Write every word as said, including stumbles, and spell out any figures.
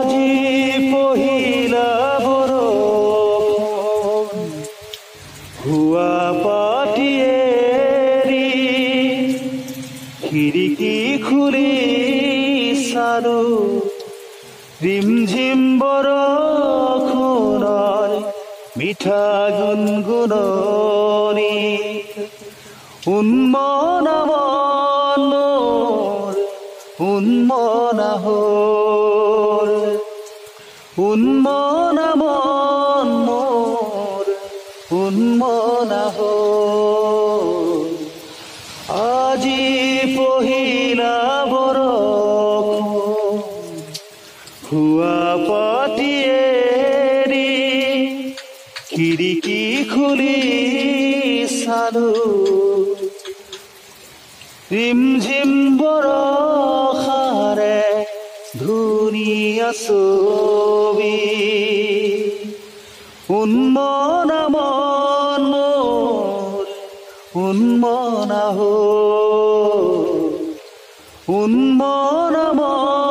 আজি পহিলা বৰষুণ হুৱা পাতি এৰি খিৰিকী খুলি চালো ৰিমঝিম বৰষুণৰ মিঠা গুণগুণনি উন্মনা মন মোৰ উন্মনা হ'ল উন্মনা মন মোৰ উন্মনা হ'ল আজি পহিলা বৰষুণ হুৱা পাতি এৰি খিৰিকী খুলি চালো ৰিমঝিম বৰষাৰে ধুনীয়া ছবি উন্মনা মন মোৰ উন্মনা হ'ল উন্মনা মন